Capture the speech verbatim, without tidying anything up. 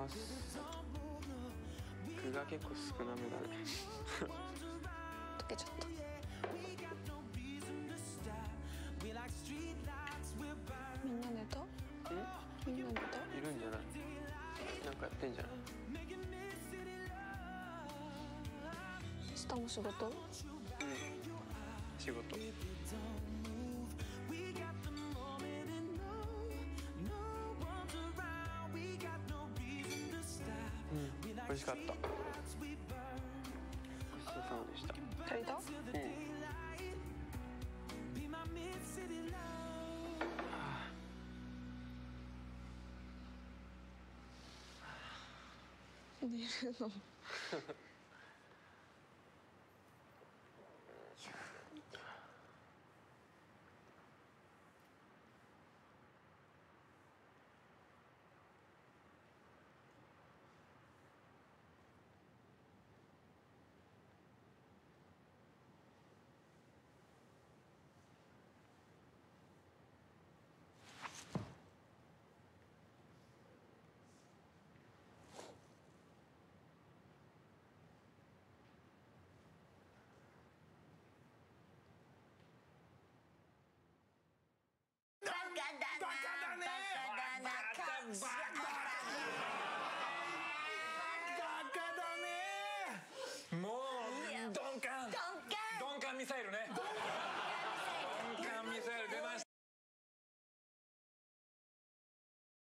ます。具が結構少なめだね。 溶けちゃった。みんな寝た？ん？みんな寝た？ いるんじゃない？なんかやってんじゃない？ 明日も仕事？うん、 仕事。うん、美味しかった。ごちそうさまでした。 足りた？うん。寝るの。 バカだね。バカだね。バカバカ。